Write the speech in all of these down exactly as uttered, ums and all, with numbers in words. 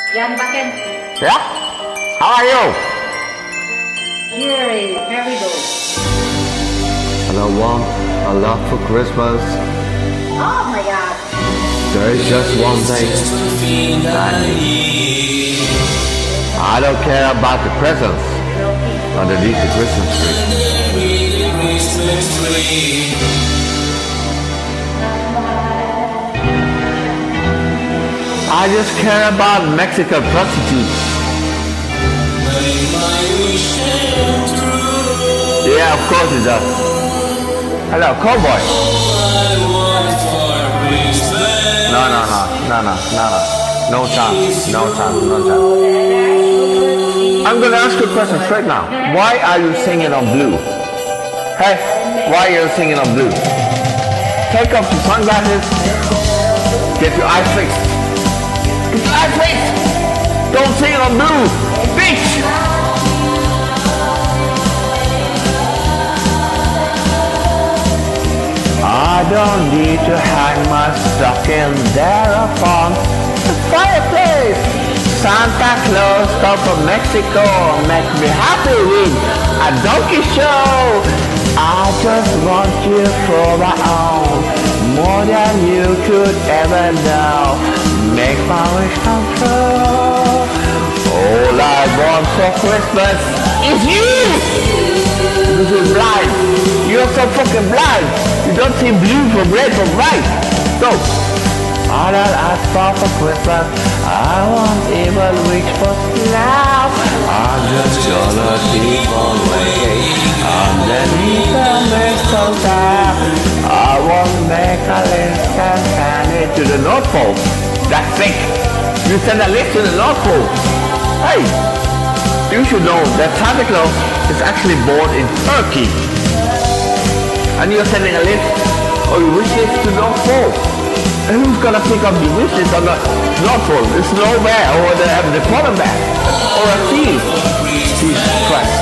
Yan Baken. Yeah? How are you? Yay, very good. And I want a lot for Christmas. Oh my god. There is just one thing I need. I don't care about the presents underneath the Christmas tree. I just care about Mexican prostitutes. Yeah, of course it does. Hello, cowboy. No, no, no, no, no, no, no. No chance, no chance, no chance. I'm gonna ask you a question straight now. Why are you singing on blue? Hey, why are you singing on blue? Take off your sunglasses. Get your eyes fixed. Get your eyes fixed. Don't sing on blue, bitch. I don't need to hang my stocking there upon the fireplace. Santa Claus come from Mexico, make me happy with a donkey show. I just want you for my own, more than you could ever know. Make my wish come true. All I want for Christmas is you. Because you're blind. You're so fucking blind. You don't see blue from red from white. So, all I'll ask for for Christmas, I won't even reach for now. I'm just gonna keep on waiting underneath the mistletoe. I won't make a list and send it to the North Pole. That's sick. You send a list to the North Pole. Hey, you should know that Santa Claus is actually born in Turkey. And you're sending a list or your wish list to North Pole. And who's gonna pick up the wish list on the North Pole? It's nowhere, or the, the polar bear, or a seal. Jesus Christ.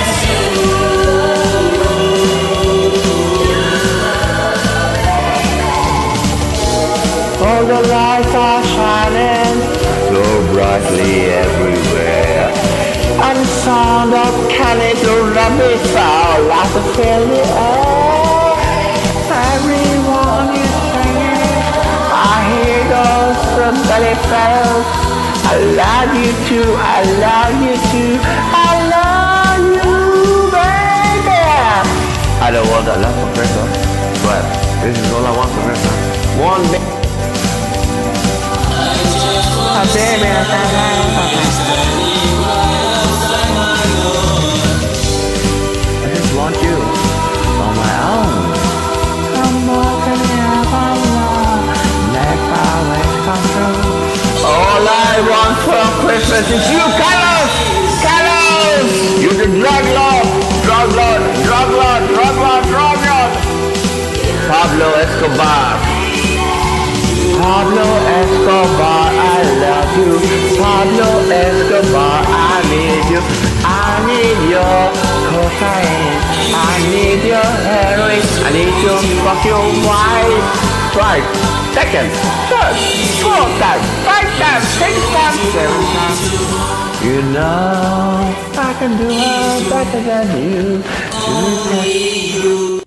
All the lights are shining so brightly everywhere, and the sound of cannons or rabbit fowl as they fill the air. Everyone is singing, I hear those belly bells. I love you too, I love you too, I love you, baby. I don't want a lot for Christmas, but this is all I want for Christmas. One big. Oh, baby, I just want you on my own. Come on, can you have a love? Make my wish come true. All I want for Christmas is you, Carlos! Carlos! You're the drug lord, drug lord, drug lord, drug lord, drug lord. Pablo Escobar. Pablo Escobar, I love you. Pablo Escobar, I need you. I need your cocaine. I need your heroin. I need your fucking wife. Twice, second, third, fourth time, five times, six times, seven times. You know I can do it better than you. Do it.